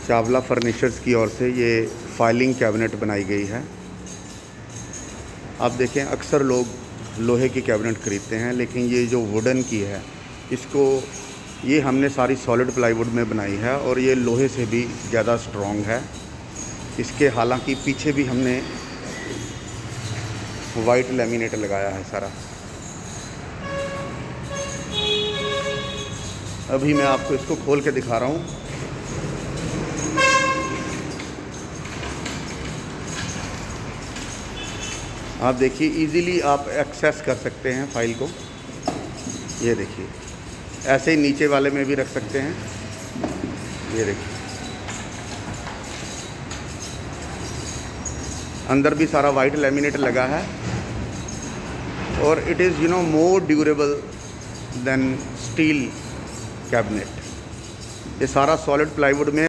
Chawla furnitures की ओर से ये फाइलिंग कैबिनेट बनाई गई है। आप देखें, अक्सर लोग लोहे की कैबिनेट ख़रीदते हैं, लेकिन ये जो वुडन की है, ये हमने सारी सॉलिड प्लाईवुड में बनाई है और ये लोहे से भी ज़्यादा स्ट्रॉन्ग है। इसके हालांकि पीछे भी हमने वाइट लैमिनेट लगाया है सारा। अभी मैं आपको इसको खोल के दिखा रहा हूँ। आप देखिए, इजीली आप एक्सेस कर सकते हैं फाइल को। ये देखिए, ऐसे ही नीचे वाले में भी रख सकते हैं। ये देखिए, अंदर भी सारा वाइट लैमिनेट लगा है और it is more durable than steel cabinet. ये सारा सॉलिड प्लाईवुड में